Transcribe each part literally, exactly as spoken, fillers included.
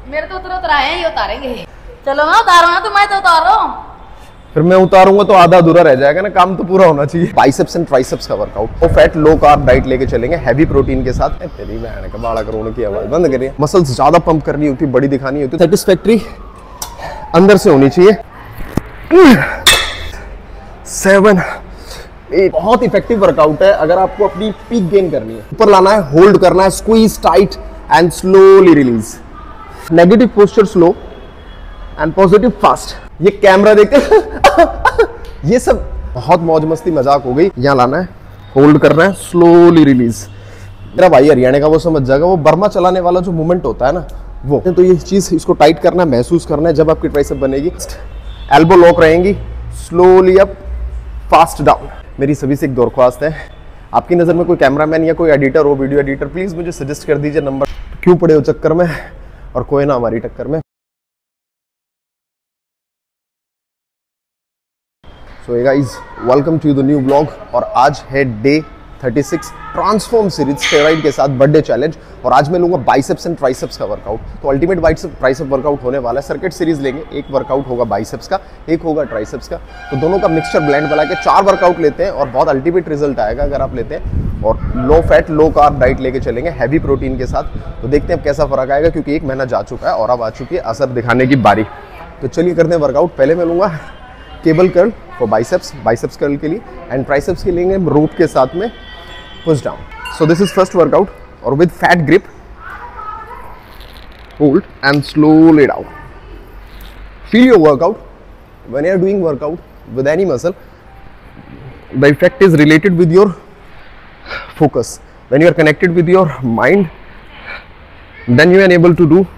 मेरे तो उतर उतर आए हैं, ये उतारेंगे। चलो मैं उतारो ना, तुम्हें तो उतारो। फिर मैं उतारूंगा तो आधा अधूरा रह जाएगा ना, काम तो पूरा होना चाहिए। बाइसेप्स एंड ट्राइसेप्स का workout, low fat low carb diet लेके चलेंगे, हैवी प्रोटीन के साथ। तेरी बहन का बाड़ा करोड़ की आवाज बंद करिए। मसल्स ज्यादा पंप करनी होती, बड़ी दिखानी होती, सेटिस्फैक्ट्री अंदर से होनी चाहिए। सेवन एट, बहुत इफेक्टिव वर्कआउट है अगर आपको अपनी पीक गेन करनी है। ऊपर लाना है, होल्ड करना है, squeeze tight and slowly release. Negative posture slow and positive fast. ये कैमरा देखते ये सब बहुत मौज मस्ती मजाक हो गई। यहाँ लाना है, होल्ड करना है, स्लोली रिलीज। मेरा भाई हरियाणा का वो समझ जाएगा, वो बर्मा चलाने वाला जो मूवमेंट होता है ना वो। तो ये चीज इसको टाइट करना है, महसूस करना है। जब आपकी ट्राइसेप बनेगी, एल्बो लॉक रहेंगी, स्लोली अप, फास्ट डाउन। मेरी सभी से एक दरख्वास्त है, आपकी नजर में कोई कैमरामैन या कोई एडिटर हो, वीडियो एडिटर, प्लीज मुझे सजेस्ट कर दीजिए। नंबर क्यों पड़े हो चक्कर में, और कोई ना हमारी टक्कर में। So hey guys, welcome to the new vlog. और आज है day thirty six transform series steroid के साथ बर्थडे चैलेंज। और आज मैं लूंगा बाइसेप्स एंड ट्राइसेप्स का वर्कआउट। तो अल्टीमेट बाइसेप ट्राइसेप वर्कआउट होने वाला है। सर्किट सीरीज लेंगे, एक वर्कआउट होगा बाइसेप्स का, एक होगा ट्राइसेप्स का। तो दोनों का मिक्सचर ब्लेंड बना के चार वर्कआउट लेते हैं और बहुत अल्टीमेट रिजल्ट आएगा अगर आप लेते हैं। और low fat low carb diet लेके चलेंगे, हैवी प्रोटीन के साथ। तो देखते हैं अब कैसा फर्क आएगा, क्योंकि एक महीना जा चुका है और अब आ चुकी है असर दिखाने की बारी। तो चलिए करते हैं वर्कआउट। पहले मैं लूंगा cable curl for biceps, biceps curl के लिए, एंड ट्राइसेप्स के लेंगे रोप के साथ में push down. So this is first workout, और with fat grip, hold and slowly down. Feel your workout. When you are doing workout with any muscle, the effect is related with your focus. When you are connected with your mind, then you are able to do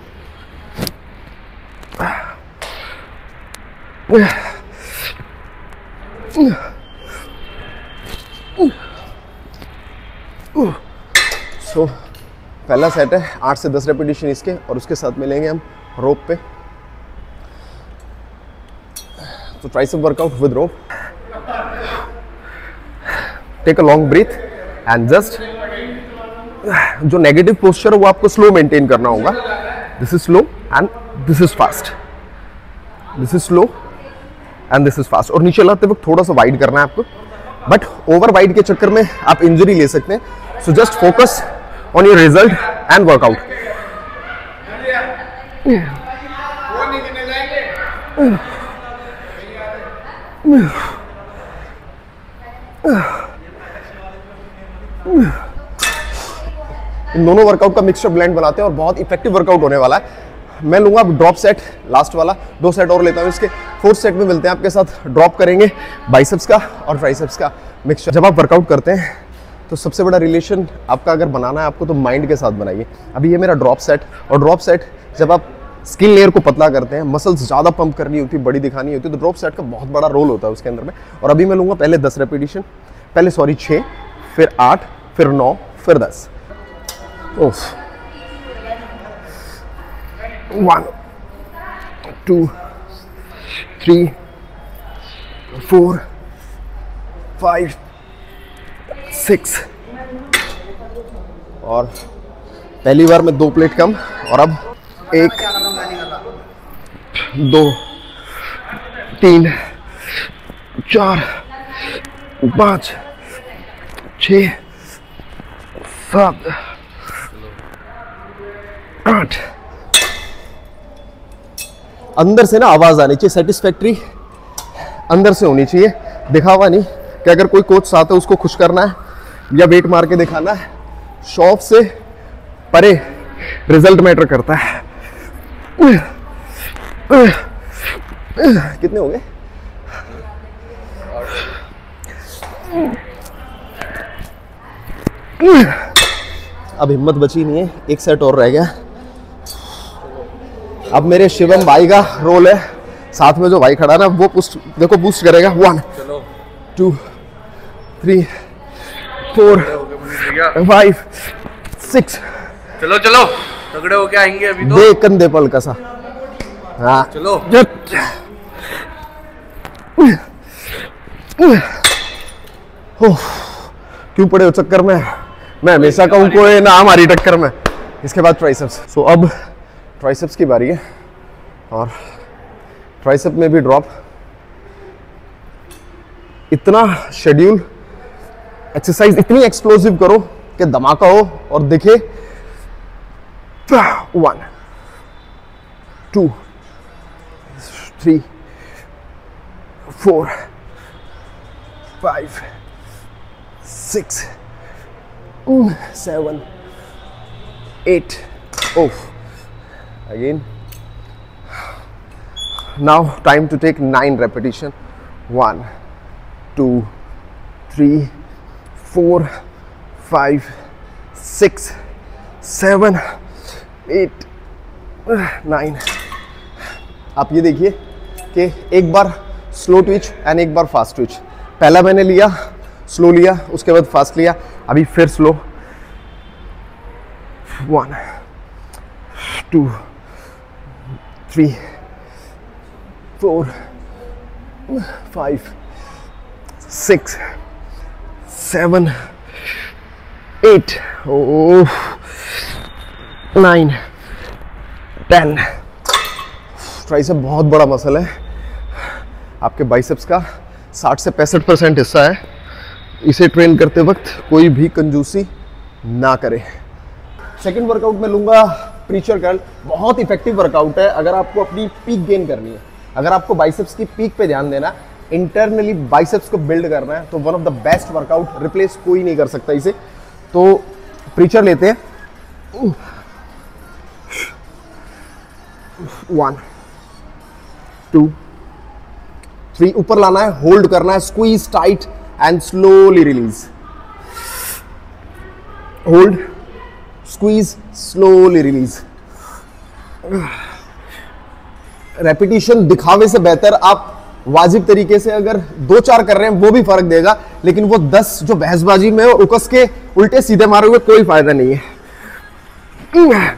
so पहला set है आठ से दस repetition इसके, और उसके साथ में लेंगे हम रोप पे। तो tricep workout with rope. Take a long breath and just, जो नेगेटिव पोस्चर है वो आपको स्लो मेंटेन करना होगा। This is slow and this is fast, this is slow and this is fast. और नीचे लाते वक्त थोड़ा सा वाइड करना है आपको, बट ओवर वाइड के चक्कर में आप इंजरी ले सकते हैं। So just focus on your result and workout. इन दोनों वर्कआउट का मिक्सचर ब्लेंड बनाते हैं और बहुत इफेक्टिव वर्कआउट होने वाला है। मैं लूंगा ड्रॉप सेट, लास्ट वाला। दो सेट और लेता हूं इसके। फोर्थ सेट में मिलते हैं आपके साथ। ड्रॉप करेंगे बाइसेप्स का और ट्राइसेप्स का मिक्सचर। जब आप वर्कआउट करते हैं तो सबसे बड़ा रिलेशन आपका अगर बनाना है आपको, तो माइंड के साथ बनाइए। अभी ये मेरा ड्रॉप सेट, और ड्रॉप सेट जब आप स्किन लेयर को पतला करते हैं, मसल्स ज़्यादा पंप करनी होती है, बड़ी दिखानी होती है, तो ड्रॉप सेट का बहुत बड़ा रोल होता है उसके अंदर में। और अभी मैं लूंगा पहले दस रेपिटेशन, पहले सॉरी छः, फिर आठ, फिर नौ, फिर दस। ओफ, one, two, three, four, five, six. और पहली बार में दो प्लेट कम, और अब एक, दो, तीन, चार, पाँच, छः, सात, आठ। अंदर से ना आवाज आनी चाहिए, सेटिस्फैक्ट्री अंदर से होनी चाहिए, दिखावा नहीं कि अगर कोई कोच साथ है उसको खुश करना है या वेट मार के दिखाना है। शॉप से परे रिजल्ट मैटर करता है। कितने हो गए? अब हिम्मत बची नहीं है, एक सेट और रह गया। अब मेरे शिवम भाई का रोल है, साथ में जो भाई खड़ा ना वो पुस्ट, देखो बूस्ट करेगा। One, two, three, four, five, six. चलो चलो तगड़े होके आएंगे अभी तो। दे कंधे पल का सा। हाँ चलो। क्यों पड़े हो चक्कर में? मैं हमेशा कहूँ कोई ना हमारी टक्कर में। इसके बाद ट्राइसेप्स। सो अब ट्राइसेप्स की बारी है और ट्राइसेप में भी ड्रॉप। इतना शेड्यूल एक्सरसाइज इतनी एक्सप्लोसिव करो कि धमाका हो और दिखे। One, two, three, four, five, six, seven, eight. ओफ, again. Now time to take nine repetition. One, two, three, four, five, six, seven, eight, nine. आप ये देखिए कि एक बार स्लो ट्विच एंड एक बार फास्ट ट्विच। पहला मैंने लिया स्लो लिया, उसके बाद फास्ट लिया, अभी फिर slow. One, two, three, four, five, six, seven, eight, oh, nine, ten. Tricep बहुत बड़ा मसल है, आपके बाइसेप्स का साठ से पैंसठ परसेंट हिस्सा है। इसे ट्रेन करते वक्त कोई भी कंजूसी ना करे। सेकंड वर्कआउट में लूंगा प्रीचर कर्ल। बहुत इफेक्टिव वर्कआउट है अगर आपको अपनी पीक गेन करनी है, अगर आपको बाइसेप्स की पीक पे ध्यान देना, इंटरनली बाइसेप्स को बिल्ड करना है, तो one of the best workout, replace कोई नहीं कर सकता इसे। तो प्रीचर लेते हैं। वन, टू, थ्री, ऊपर लाना है, होल्ड करना है, squeeze tight and slowly release. Hold, squeeze, slowly release. Repetition दिखावे से बेहतर आप वाजिब तरीके से अगर दो चार कर रहे हैं वो भी फर्क देगा, लेकिन वो दस जो बहसबाजी में और उकस के उल्टे सीधे मारोगे कोई फायदा नहीं है।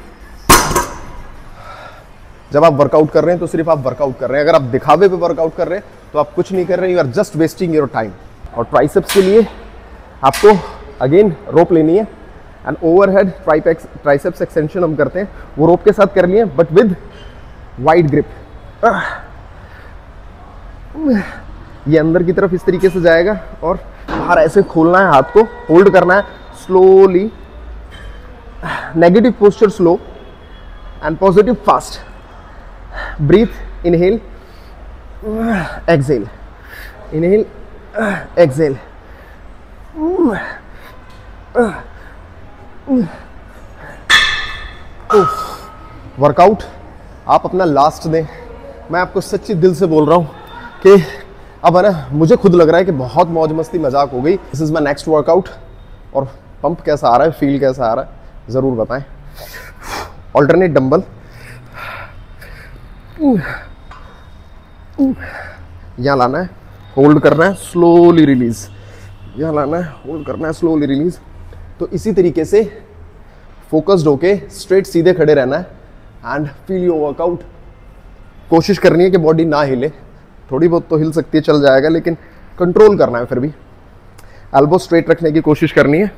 जब आप वर्कआउट कर रहे हैं तो सिर्फ आप वर्कआउट कर रहे हैं, अगर आप दिखावे पे वर्कआउट कर रहे हैं तो आप कुछ नहीं कर रहे हैं, you are just wasting your time. और ट्राइसेप्स के लिए आपको अगेन रोप लेनी है एंड ओवरहेड ट्राइसेप्स एक्सटेंशन हम करते हैं, वो रोप के साथ कर लिए बट विद वाइड ग्रिप। ये अंदर की तरफ इस तरीके से जाएगा और बाहर ऐसे खोलना है, हाथ को होल्ड करना है slowly. Negative posture slow and positive fast. Breath, inhale, exhale, inhale, exhale. Workout आप अपना लास्ट दें। मैं आपको सच्ची दिल से बोल रहा हूं कि अब है ना, मुझे खुद लग रहा है कि बहुत मौज मस्ती मजाक हो गई। This is my next workout. और पंप कैसा आ रहा है, फील कैसा आ रहा है ज़रूर बताएं। ऑल्टरनेट डंबल, यहाँ लाना है, होल्ड करना है, स्लोली रिलीज। यहाँ लाना है, होल्ड करना है, स्लोली रिलीज। तो इसी तरीके से फोकस्ड होके स्ट्रेट सीधे खड़े रहना है एंड फील योर वर्कआउट। कोशिश करनी है कि बॉडी ना हिले, थोड़ी बहुत तो हिल सकती है, चल जाएगा, लेकिन कंट्रोल करना है। फिर भी एल्बो स्ट्रेट रखने की कोशिश करनी है।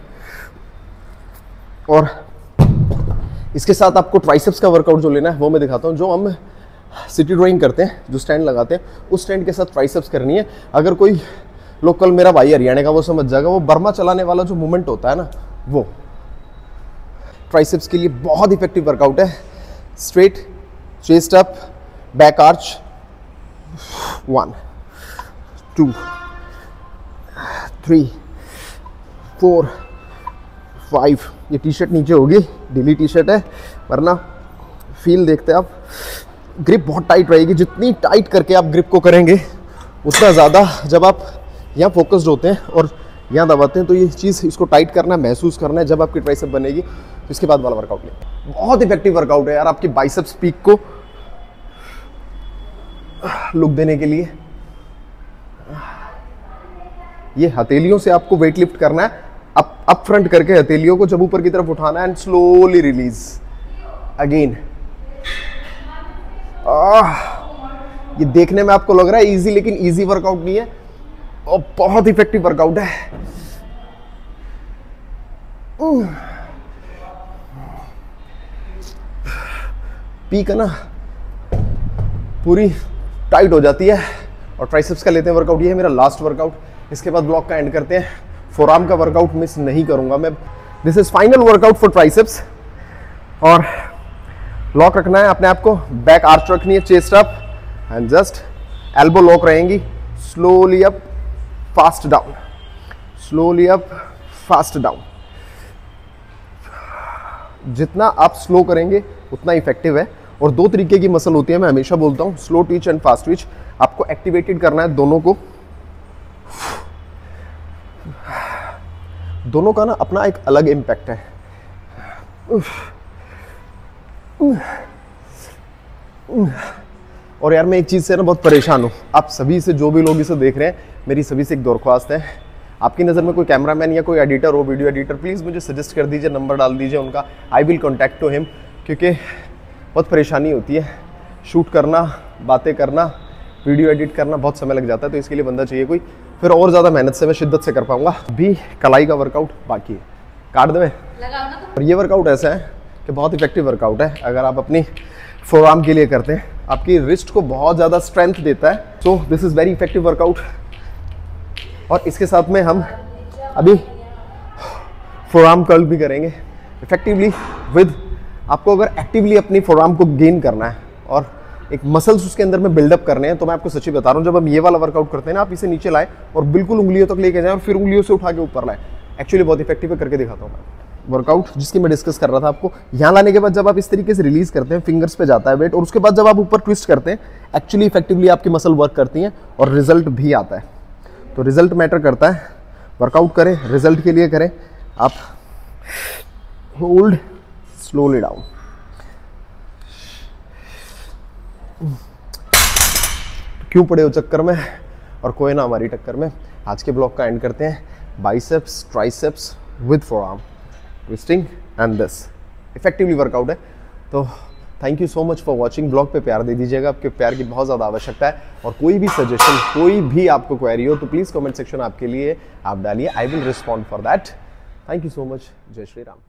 और इसके साथ आपको ट्राइसेप्स का वर्कआउट जो लेना है वो मैं दिखाता हूँ। जो हम सिटी ड्राइंग करते हैं, जो स्टैंड लगाते हैं, उस स्टैंड के साथ ट्राइसेप्स करनी है। अगर कोई लोकल मेरा भाई हरियाणा का वो समझ जाएगा, वो बर्मा चलाने वाला जो मूवमेंट होता है ना, वो ट्राइसेप्स के लिए बहुत इफेक्टिव वर्कआउट है। Straight, chest up, back arch. One, two, three, four, five. ये टी शर्ट नीचे होगी, ढीली टी शर्ट है, वरना फील देखते हैं आप। ग्रिप बहुत टाइट रहेगी, जितनी टाइट करके आप ग्रिप को करेंगे उतना ज़्यादा जब आप यहाँ फोकस्ड होते हैं और यहाँ दबाते हैं तो ये चीज़, इसको टाइट करना, महसूस करना है जब आपकी ट्राइसेप बनेगी। इसके बाद वाला वर्कआउट लें। बहुत इफेक्टिव वर्कआउट है यार आपकी बाइसेप्स पीक को लुक देने के लिए। ये हथेलियों से आपको वेट लिफ्ट करना है, अप अप फ्रंट करके हथेलियों को जब ऊपर की तरफ उठाना है एंड स्लोली रिलीज अगेन। ये देखने में आपको लग रहा है इजी, लेकिन इजी वर्कआउट नहीं है और बहुत इफेक्टिव वर्कआउट है। पीक है ना पूरी टाइट हो जाती है। और ट्राइसेप्स का लेते हैं वर्कआउट, ये है मेरा लास्ट वर्कआउट। इसके बाद ब्लॉक का एंड करते हैं। फोरआर्म का वर्कआउट मिस नहीं करूंगा मैं। This is final workout for triceps. और लॉक रखना है अपने आप को, बैक आर्च रखनी है, chest up and just elbow lock रहेंगी। Slowly up, fast down, slowly up, fast down. जितना आप स्लो करेंगे उतना इफेक्टिव है। और दो तरीके की मसल होती है, मैं हमेशा बोलता हूं, slow twitch and fast twitch. आपको एक्टिवेटेड करना है दोनों को। दोनों का ना अपना एक अलग इम्पैक्ट है। और यार मैं एक चीज़ से ना बहुत परेशान हूँ। आप सभी से, जो भी लोग इसे देख रहे हैं, मेरी सभी से एक दरख्वास्त है, आपकी नज़र में कोई कैमरामैन या कोई एडिटर हो, वीडियो एडिटर, प्लीज़ मुझे सजेस्ट कर दीजिए, नंबर डाल दीजिए उनका। I will contact to him, क्योंकि बहुत परेशानी होती है। शूट करना, बातें करना, वीडियो एडिट करना बहुत समय लग जाता है, तो इसके लिए बंदा चाहिए कोई। फिर और ज़्यादा मेहनत से मैं शिद्दत से कर पाऊँगा। अभी कलाई का वर्कआउट बाकी है, काट दे। और ये वर्कआउट ऐसा है कि बहुत इफेक्टिव वर्कआउट है। अगर आप अपनी फोरआर्म के लिए करते हैं, आपकी रिस्ट को बहुत ज़्यादा स्ट्रेंथ देता है। So this is very effective workout. और इसके साथ में हम अभी फोरआर्म कर्ल भी करेंगे इफेक्टिवली विद। आपको अगर एक्टिवली अपनी फोरआर्म को गेन करना है और एक मसल्स उसके अंदर में बिल्डअप करने हैं, तो मैं आपको सच्ची बता रहा हूँ, जब हम ये वाला वर्कआउट करते हैं ना, आप इसे नीचे लाए और बिल्कुल उंगलियों तक लेके जाएं और फिर उंगलियों से उठा के ऊपर लाए। एक्चुअली बहुत इफेक्टिव है, करके दिखाता हूँ मैं। वर्कआउट जिसकी मैं डिस्कस कर रहा था आपको, यहाँ लाने के बाद जब आप इस तरीके से रिलीज करते हैं, फिंगर्स पे जाता है वेट, और उसके बाद जब आप ऊपर ट्विस्ट करते हैं, एक्चुअली इफेक्टिवली आपकी मसल वर्क करती हैं और रिजल्ट भी आता है। तो रिजल्ट मैटर करता है। वर्कआउट करें, रिजल्ट के लिए करें। आप होल्ड, स्लोली डाउन। क्यों पड़े हो चक्कर में, और कोई ना हमारी टक्कर में। आज के ब्लॉग का एंड करते हैं। Biceps, triceps with forearm twisting and this effectively workout है। तो thank you so much for watching. Blog पे प्यार दे दीजिएगा, आपके प्यार की बहुत ज़्यादा आवश्यकता है। और कोई भी सजेशन, कोई भी आपको क्वेरी हो, तो प्लीज़ कमेंट सेक्शन आपके लिए आप डालिए। I will respond for that. Thank you so much. जय श्री राम।